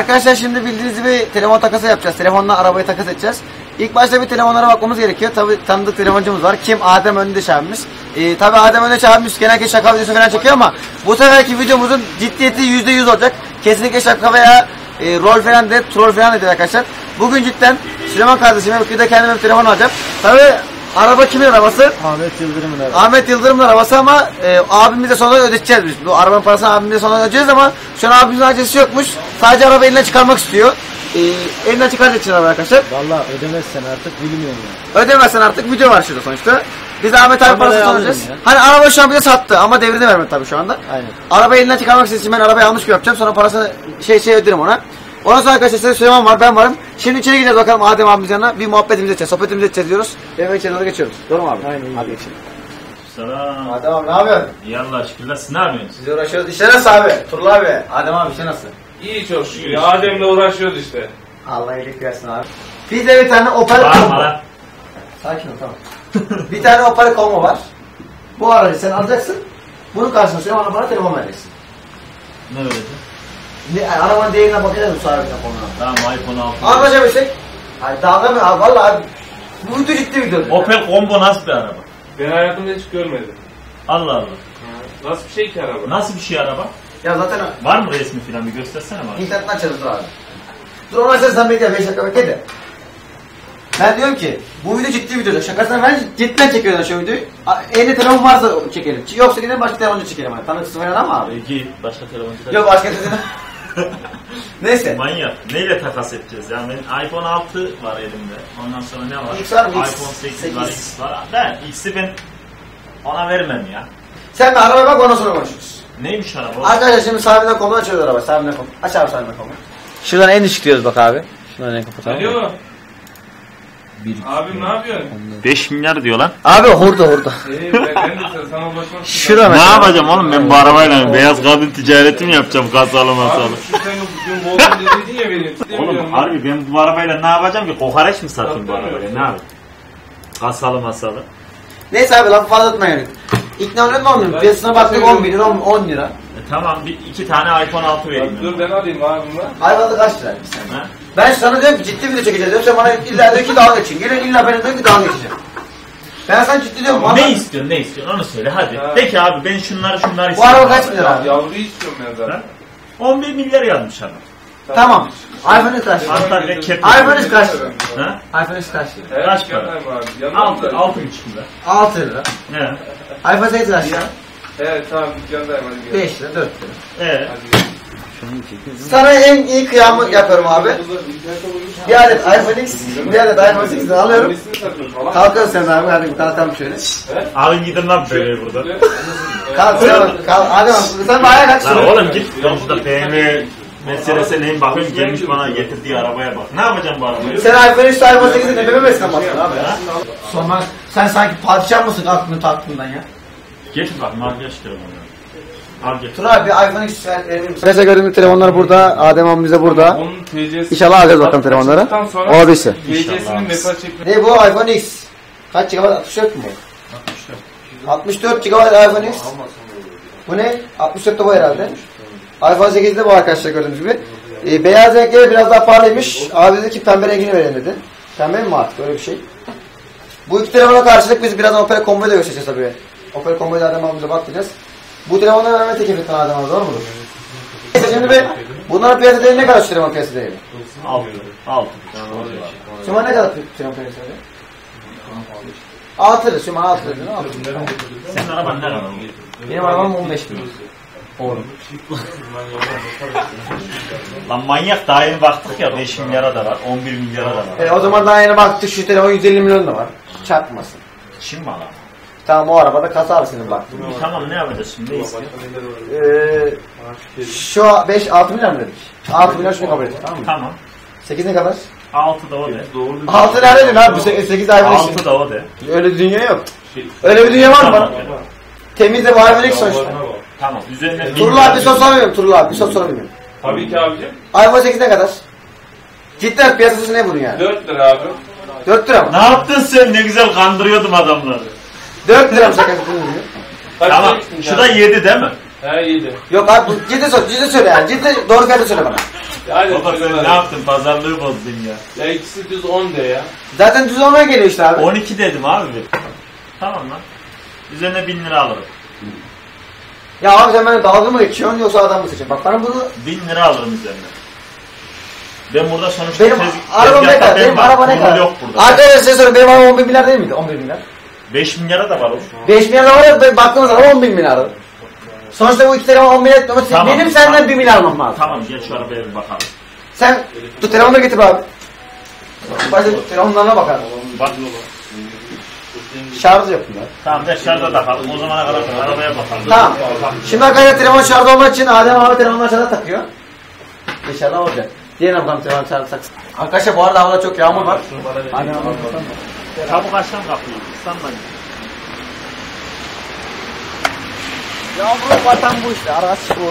Arkadaşlar şimdi bildiğiniz gibi telefon takası yapacağız. Telefonla arabayı takas edeceğiz. İlk başta bir telefonlara bakmamız gerekiyor. Tabi tanıdık telefoncumuz var. Kim? Adem Öndeş abimiz. Tabi Adem Öndeş abimiz genellikle şaka videosu falan çekiyor ama bu seferki videomuzun ciddiyeti %100 olacak. Kesinlikle şaka veya rol falan değil, troll falan değil arkadaşlar. Bugün cidden Süleyman kardeşime bir de kendime bir telefon alacağım. Tabi araba kimin arabası? Ahmet Yıldırım'ın arabası. Ahmet Yıldırım'ın arabası ama abimize sonra ödeteceğiz biz. Bu arabanın parasını abimize sonra ödeyeceğiz ama şu an abimizin acelesi yokmuş. Sadece arabayı elinden çıkarmak istiyor. Elinden çıkaracak için araba arkadaşlar. Valla ödemezsen artık bilmiyorum ya. Ödemezsen artık video var şurada sonuçta. Biz Ahmet abi parasını alacağız. Hani araba şu an bize sattı ama devrini vermedi tabii şu anda. Aynen. Arabayı elinden çıkarmak için ben arabayı almış gibi yapacağım. Sonra parasını öderim ona. Ondan sonra arkadaşlar Süleyman var, ben varım. Şimdi içeri gideceğiz bakalım Adem abimiz yanına. Bir muhabbetimizi edeceğiz, sohbetimizi edeceğiz diyoruz. Hemen içeri doğru geçiyoruz. Doğru mu abi? Aynen. Hadi geçelim. Selam. Adem abi ne yapıyorsun? İyi Allah'a şükürler. Siz ne yapıyorsunuz? Biz uğraşıyoruz. İşte nasıl abi? Turla abi. Adem abi işte nasıl? İyi çok şükür. Ya Adem'le uğraşıyoruz işte. Allah iyilik versin abi. Bir de bir tane Opel Combo. Sakin ol tamam. Bir tane Opel Combo var. Bu aracı sen alacaksın. Bunun karşısında Süleyman bana telefon vereceksin. Ne öyle? Arabanın değerine bakacağız bu sahibinden konuda. Tamam iPhone 6. Anlaşabilsek. Hayır dalga mı abi valla abi. Bu video ciddi video. Opel Combo nasıl bir araba? Ben hayatımda hiç görmedim. Allah Allah. Nasıl bir şey ki araba? Nasıl bir şey araba? Ya zaten Var mı resmi falan bir göstersene bana. internetten açarız dur abi. Dur onu açarız sen bekle 5 dakika bekle de. Ben diyorum ki bu video ciddi video. Şakasına ben cidden çekiyorum şu videoyu. Elinde telefon varsa çekelim. Yoksa gidelim başka telefoncu çekelim. Hani. Tanıksız falan ama abi. Peki başka telefoncuda. Yok başka telefon. Neyse. Manyak. Neyle takas edeceğiz ya? Benim iPhone 6 var elimde. Ondan sonra ne var? X var mı? iPhone 8 var, X var. Ben X'i ben ona vermem ya. Sen bir arabaya bak ondan sonra konuşuruz. Neymiş araba? Arkadaşlar şimdi sahibinden konudan açıyoruz araba. Sahibinden konu. Aç abi sahibinden konu. Şuradan en düşük diyoruz bak abi. Şuradan en kapatalım. Alo. Abim ne yapıyorsun? 5 milyar diyor lan. Abi hurda. Ben de sana ulaşmak Şurada Ne mesela. yapacağım oğlum ben bu arabayla beyaz kadın ticareti mi yapacağım kasalı masalı? Abi şu sen bugün Bolton dediydin ya benim. Oğlum harbi ben bu arabayla ne yapacağım ki? Kokoreç mi satayım bu arabayla? Ne yapayım? Kasalı masalı. Neyse abi lafı fazla tutmayın. İkna oluyor mu olmuyor? Piyasasına baktık 10 bin lira 10 lira. Tamam iki tane iPhone 6 vereyim. Dur ben alayım abimle. Hayvanı kaç lira? Ha? Ben sana diyorum ki ciddi video çekeceğiz diyorum. Sen bana illa diyor ki dalga geçin. Geliyorsun illa bana diyor ki dalga geçeceğim. Ben sana ciddi diyorum. Ne istiyorsun onu söyle hadi. Ha. Peki abi ben şunları Bu istiyorum. araba kaç bin lira abi? Yavruyu istiyorum ben zaten. Ha? 11 milyar yazmış adam. Tamam. iPhone kaç lira? Antalya Kepler. iPhone kaç lira? Ha? iPhone kaç lira? Evet, Kaç para? gönderme abi. Yanına 6 mı? 6,5 lira. 6 lira. Ne? iPhone 8 kaç lira? Evet tamam gönderme hadi gel. 5 lira 4 lira. Hadi gel. Sana en iyi kıyamı yapıyorum abi. Bir adet iPhone X, bir adet iPhone 8'den alıyorum. Hangisini satıyorsun falan? Kalkıyorsun sen abi hadi kalkalım şöyle. Alın gidin lan böyle burada. Kalk hadi bak sen ayağa kalk Lan şöyle. oğlum git komşuda BMW meselesi neyim bakayım gelmiş bana getirdiği arabaya bak. Ne yapacağım bu arabayı? Sen iPhone 3 iPhone 8'in ne bebemesin ama abi ya. Sonra sen sanki padişah mısın aklını taktığından ya? Getir bak makyaj telefonları. Al getir. Tur abi bir iPhone X verir misin? Neyse gördüğünüz telefonlar burada. Adem abimiz de burada. Onun TC'si. İnşallah alacağız bakalım telefonları. Olabilirse. TC'sinin mesaj çekmesi. Ne bu iPhone X? Kaç GB? 64 mu? 64 GB iPhone X. Bu ne? 64 de bu herhalde. iPhone 8'de bu arkadaşlar gördüğünüz gibi. Beyaz renkleri biraz daha pahalıymış. Abi dedi ki pembe rengini verelim dedi. Pembe mi artık öyle bir şey. Bu iki telefona karşılık biz birazdan Opel Combo'yu da göstereceğiz tabii. Opel Combo'yu da Adem abimize bakacağız. Bu telefonları Mehmet teklif etti Adem abi doğru mudur? Neyse şimdi bir bunların piyasa değeri ne kadar şu telefon piyasa değeri? 6. Şu an ne kadar telefon piyasa değeri? 6 lira. Şu an 6 lira. Ne yapıyorsun? Senin araban ne araba? Benim arabam 15 bin. Oğlum. Lan manyak daha yeni baktık ya 5 milyara da var 11 milyara da var. O zaman daha yeni baktık şu telefon 150 milyon da var. Çarpmasın. Çin mi alan? Tamam o arabada kasa abi senin baktın. Tamam ne yapacağız şimdi? Ne istiyor? Şu 5-6 milyon mu dedik? 6 milyon şunu kabul ettik tamam mı? Tamam. 8 ne kadar? 6 da o de. 6 nerede dedin abi? 8 iPhone 6 da o de. Öyle bir dünya yok. Öyle bir dünya var mı bana? Temiz de bu iPhone X sonuçta. Tamam. Üzerine Turul abi bir soru sorabilirim. Turul abi bir soru sorabilirim. Tabii ki abicim. iPhone 8 ne kadar? Cidden piyasası ne bunun yani? 4 lira abi. 4 lira mı? Ne yaptın sen? Ne güzel kandırıyordum adamları. 4 lira mı şakası bunun diyor? Tamam. Şu da 7 değil mi? He 7. Yok abi bu ciddi söyle yani. Ciddi doğru fiyatı söyle bana. Hadi Baba sen ne yaptın? Pazarlığı bozdun ya. Ya ikisi düz 10 de ya. Zaten düz olmaya geliyor işte abi. 12 dedim abi. Tamam lan. Üzerine 1000 lira alırım. Ya abi sen bana dalga mı geçiyorsun yoksa adam mı seçiyorsun? Bak bana bunu... 1000 lira alırım üzerine. Ben burada sonuçta Benim arabam ne kadar? Benim araba ne kadar? Yok burada. Arkadaşlar size sorayım benim arabam 11 milyar değil miydi? 11 milyar. 5 milyara da var o. 5 milyar da var ya baktığımız zaman 11 milyar. Sonuçta bu iki telefon 10 milyar ama Tamam, benim senden tamam. 1 milyar almam lazım. Tamam gel şu arabaya bir bakalım. Sen dur telefonları getir abi. Başka telefonlarına bakalım. Bak. Şarj yok bunlar. Tamam ver şarja takalım. O zamana kadar arabaya bakalım. Tamam. Şimdi arkadaşlar telefon şarj olmak için Adem abi telefonları şarja takıyor. İnşallah olacak. Diğer bakalım telefon şarja taksın. Arkadaşlar bu arada havada çok yağmur var. Adem abi bakalım. Çabuk açsam kapıyı. Sanmayın. Yağmurun vatan bu işte. Araç bu.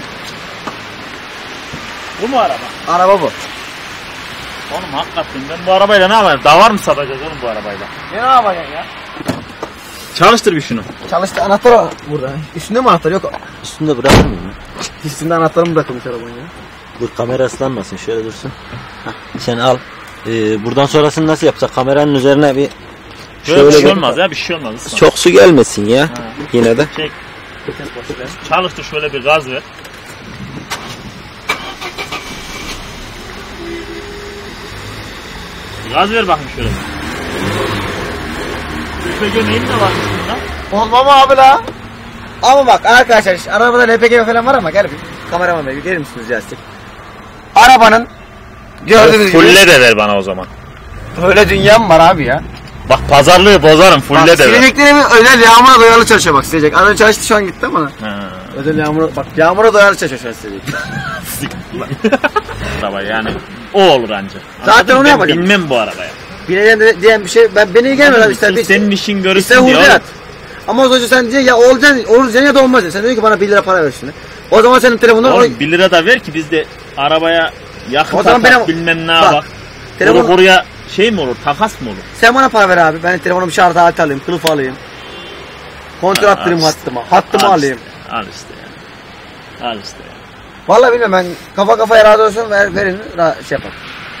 Bu mu araba? Araba bu. Oğlum hakikaten ben bu arabayla ne yapayım? Davar mı satacağız oğlum bu arabayla? Ne yapacaksın ya? Çalıştır bir şunu. Çalıştı anahtar var burada. Üstünde mi anahtar yok? Üstünde bırakır mıyım? Üstünde anahtarı mı bırakılmış arabanın ya? Dur kamera ıslanmasın şöyle dursun. Sen al. Buradan sonrasını nasıl yapsak? Kameranın üzerine bir Şöyle bir şey bir- olmaz ya bir şey olmaz. Islan. Çok su gelmesin ya. Yine de. Çek. Çalıştır şöyle bir gaz ver. Gaz ver bakayım şöyle. LPG neyin de var bunda? Olmam abi la. Ama bak arkadaşlar işte arabada LPG falan var ama gel bir kameraman bey gelir misiniz Yasin? Arabanın gördüğünüz gibi Fulle de ver bana o zaman. böyle dünyam var abi ya. Bak pazarlığı bozarım fulle Bak de ver. sileceklerimi özel yağmura doyalı çalışıyor bak silecek. Az önce çalıştı şu an gitti ama. Ha. Özel yağmura bak yağmura doyalı çalışıyor şu an silecek. Araba yani o olur ancak. Zaten Anladın mı? onu Ben yapacağım. Bilmem bu arabaya. Bineceğim diyen bir şey beni ilgilenmiyor abi Sırf işte. senin işin İşte görürsün diye. hurda at. Ama o zaman sen diyor ya olacaksın ya da olmaz diyor. Sen diyor ki bana 1 lira para ver şimdi. O zaman senin telefonun Oğlum 1 lira da ver ki biz de arabaya yakıt O zaman atak benim- bilmem ne Bak, bak. telefon- Oraya şey mi olur takas mı olur? sen bana para ver abi. Ben telefonum bir şarj aleti alayım, kılıf alayım. Kontrol Ha, attırayım al işte. hattıma. Hattımı Al alayım. işte, al işte yani. Al işte yani. Vallahi bilmiyorum ben kafaya razı olsun verin şey yapalım.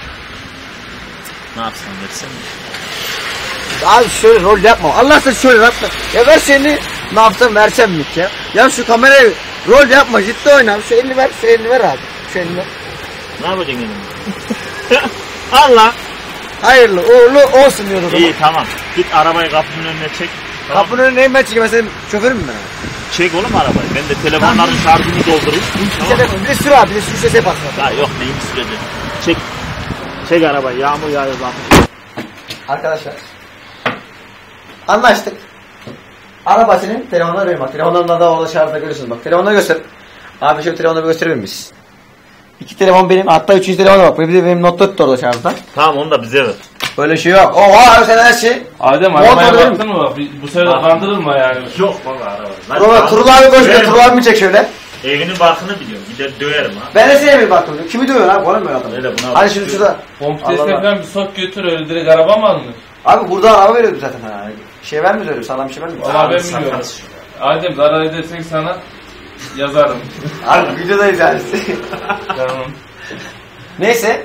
Ne yapsam versen mi? Abi şöyle rol yapma. Allah aşkına şöyle yapma. Ya ver seni ne yapsam versem mi ya? Ya şu kamerayı rol yapma ciddi oyna. Şu elini ver, şu elini ver abi. Şu elini ver. Ne yapacaksın elimde? Al lan. Hayırlı uğurlu olsun diyordu o zaman. İyi tamam. Git arabayı kapının önüne çek. Tamam. Kapının önüne ben çekeyim. Ben senin şoförüm mü ben abi? Çek oğlum arabayı. Ben de telefonların şarjını doldurayım. Bir de bir de sür abi. Bir de sür ses yaparsın. Ya yok neyini süreceğim. Çek. Çek arabayı. Yağmur yağıyor zaten. Arkadaşlar. Anlaştık. Araba senin telefonuna verin bak. Telefonlarından da orada şarjda görüyorsunuz bak. Telefonları göster. Abi şu telefonları bir gösterebilir miyiz? 2 telefon benim. Hatta 3. telefona bak. Bir de benim Note 4 orada şarjda. Tamam onu da bize ver. Böyle şey yok. Oha abi sen her şey. Adem Motor arabaya verir baktın mı? Bu sefer kandırılma yani. Yok baba araba. Turul abi koş. Turul abi çek şöyle. Evinin barkını biliyorum. Gider döverim ha. Ben de seni bir baktım. Kimi dövüyor abi? Bana mı böyle adam? Öyle buna Hani şimdi şurada. Komplesine Allah Allah. falan bir sok götür öyle direkt araba mı alınır? Abi burada araba veriyordu zaten. Ha. Şey vermiyordu öyle. Sağlam bir şey vermiyordu. Valla ben bilmiyorum. Adem zarar edersek sana yazarım. Abi videodayız yani. Tamam. Neyse.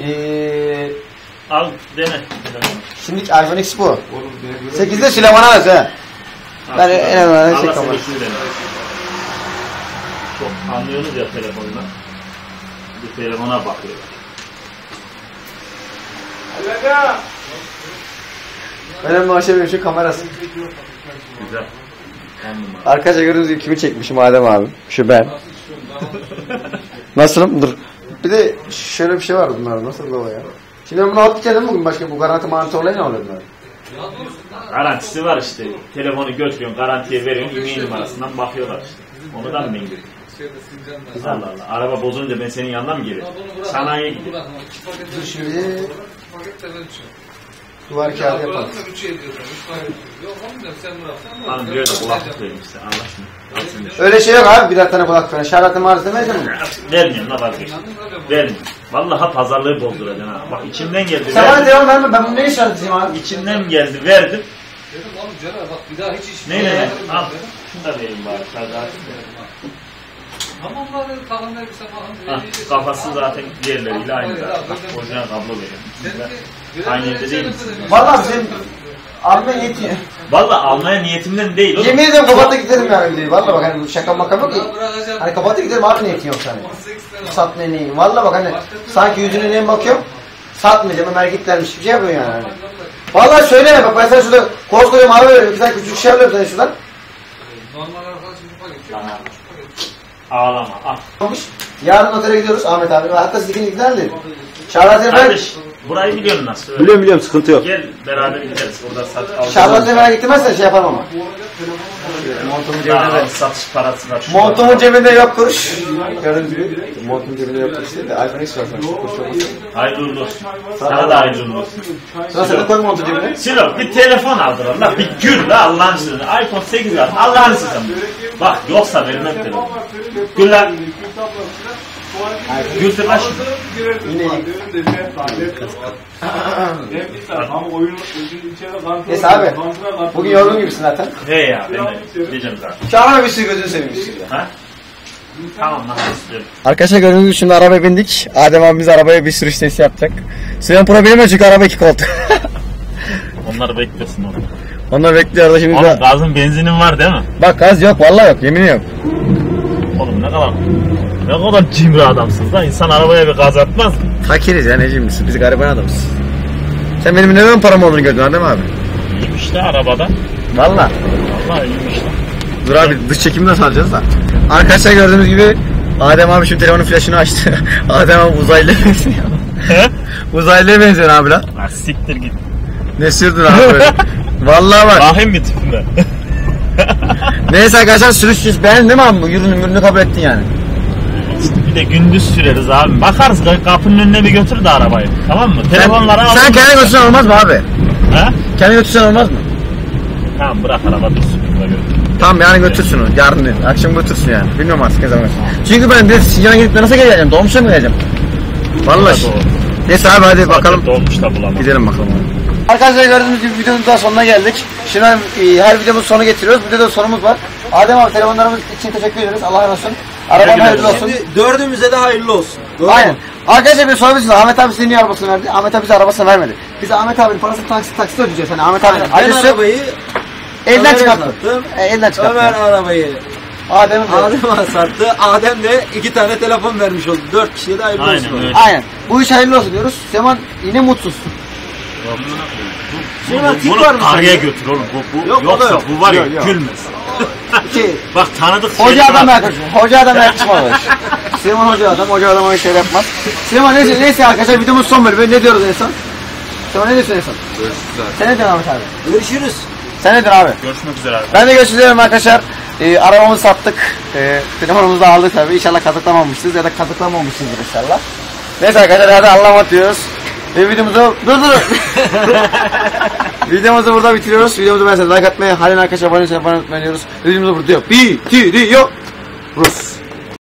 Al dene. Şimdi iPhone X bu. 8'de Süleyman'a az ha. Ben en azından şey Allah kalmadı. seni dene. Çok anlıyorsunuz ya telefonla. Bir telefona bakıyorlar. Önemli olan şey benim şu kamerası. Güzel. Anladım. Arkadaşlar gördüğünüz gibi kimi çekmişim Adem abi. Şu ben. Nasılım? Dur. Bir de şöyle bir şey var bunlar. Nasıl bu ya? Şimdi ben bunu alıp gideceğim bugün başka bu garanti mantığı olayı ne oluyor bunlar? Garantisi var işte. Telefonu götürüyorsun, garantiye veriyorsun, e-mail numarasından bakıyorlar işte. Onu da mı ben görüyorum? Allah Allah. Araba bozulunca ben senin yanına mı gelirim? Sanayiye gidiyorum. Dur şimdi. Duvar kağıdı yapalım. Hanım böyle de kulaklık vereyim size. Allah aşkına. Al sen de şu. Öyle şey yok abi. Birer tane kulak falan. Şarlatı mağazı demeyeceğim mi? Vermiyorum la vazgeçtim. Vermiyorum. Vallahi pazarlığı bozduracaksın ha. Bak içimden geldi. Sen bana Verdim. devam verme. Ben bunu ne işaretleyeceğim abi? İçimden geldi. Verdim. Ne? Al. Şunu da vereyim bari. Şarjı açayım. Ha, kafası zaten diğerleriyle aynı zaten. Bak orijinal kablo veriyorum. Aynı evde değil misin? Valla senin almaya niyeti. Valla almaya niyetimden değil oğlum. Yemin ederim kapatıp giderim yani videoyu. Valla bak hani bu şaka maka yok ki. Hani kapatıp giderim abi niyetin yok hani. Satmaya neyim. Valla bak hani sanki yüzüne neyim bakıyorum. Satmayacağım Ömer gitlermiş bir şey yapıyor yani. Hani. Valla söyleme bak ben sana şurada koskoca mavi veriyorum. Bir tane küçük şey alıyorum sana şuradan. Ağlama. Ah. Yarın otele gidiyoruz Ahmet abi. Hatta siz ikiniz giderler. Şahrazat'e ben... Kardeş burayı biliyorsun nasıl? Biliyorum sıkıntı yok. Gel beraber gideriz. Orada sat al. Şahrazat'e ben gitmezsen şey yapamam ama. Montumun cebinde Daha de. satış parası var. Montumun cebinde yok kuruş. Gördüğünüz gibi. Montumun cebinde yok kuruş değil de iPhone X var sana. Hayırlı uğurlu olsun. Sana da hayırlı uğurlu olsun. Sonra sen de koy montu cebine. Silo bir telefon aldır la. Bir gül la Allah'ın izniyle. iPhone 8 var. Allah'ın izniyle. Bak yoksa vermem telefonu. Gül la. Gül la şimdi. Yine Neyse abi. Bugün yorgun gibisin zaten. He ya ben de diyeceğim zaten. Çağırma bir sürü gözünü seveyim. Ha? Tamam lan istiyorum. Arkadaşlar gördüğünüz gibi şimdi arabaya bindik. Adem abimiz arabaya bir sürüş testi yapacak. Senin problemi yok çünkü araba iki koltuk. Onları beklesin oğlum. Onlar bekliyor da şimdi. Oğlum gazın benzinin var değil mi? Bak gaz yok vallahi yok yemin yok. Oğlum ne kadar cimri adamsınız lan. İnsan arabaya bir gaz atmaz mı? Fakiriz ya ne cimrisi biz gariban adamız. Sen benim neden param olduğunu gördün Adem abi? İyiymiş de arabada. Valla. Vallahi iyiymiş de. Dur abi dış çekimi nasıl alacağız da? Arkadaşlar gördüğünüz gibi Adem abi şimdi telefonun flaşını açtı. Adem abi uzaylıya benziyor. He? Uzaylıya benziyor abi lan. Ha siktir git. Ne sürdün abi böyle? Vallahi bak. Vahim bir tipinde. Neyse arkadaşlar sürüş beğendin değil mi abi? Ürünü kabul ettin yani. Bir de gündüz süreriz abi. Bakarız kapının önüne bir götür de arabayı. Tamam mı? Telefonları al. Sen kendi götürsen olmaz mı abi? He? Kendi götürsen olmaz mı? Tamam bırak araba dursun. Burada götür. Tamam yani götürsün onu. Yarın değil. Akşam götürsün yani. Bilmiyorum artık ne zaman. Çünkü ben de Sincan'a gidip nasıl geleceğim? Dolmuşa mı geleceğim? Vallahi. Doğru. Neyse abi hadi bakalım. Dolmuş da bulamam. Gidelim bakalım. Arkadaşlar gördüğünüz gibi videonun daha sonuna geldik. Şimdi her videomuz sonu getiriyoruz. Bir de sonumuz var. Adem abi telefonlarımız için teşekkür ederiz. Allah razı olsun. Arabam hayırlı olsun. Şimdi dördümüze de hayırlı olsun. Doğru Aynen. mu? Arkadaşlar bir sorabilirsiniz. Ahmet abi size niye arabasını verdi? Ahmet abi bize arabasını vermedi. Biz Ahmet abinin parasını taksit ödeyeceğiz. Yani Ahmet abi Ben arabayı elden Ömer'e çıkarttı. sattım. Elden çıkarttı. Ömer arabayı Adem'in de. Adem'e sattı. Adem de 2 tane telefon vermiş oldu. 4 kişiye de hayırlı Aynen olsun. öyle. Aynen. Bu iş hayırlı olsun diyoruz. Seman yine mutsuz. Tik var mı Karıya sende? götür oğlum. Bu Yok, yoksa yok. bu var ya Yok. gülmez. Ki Bak tanıdık hoca şeyler adam var. yaklaşıyor. Hoca adam yaklaşmaz. Süleyman hoca adam öyle şeyler yapmaz. Süleyman neyse arkadaşlar videomuz son bölümü. Ne diyoruz en son? Süleyman ne diyorsun en son? Sen ne diyorsun Ahmet abi? Görüşürüz. Sen ne diyorsun abi? Görüşmek üzere abi. Ben de görüşürüz arkadaşlar. Arabamızı sattık. Telefonumuzu da aldık tabii. İnşallah katıklamamışız ya da katıklamamışızdır inşallah. Neyse arkadaşlar hadi Allah'a emanet diyoruz. Videomuzu videomuzu burada bitiriyoruz. Videomuzu beğendiyseniz like atmayı, halen arkadaşlar abone olmayı unutmayın diyoruz. Videomuzu burada yok. Bitiriyoruz.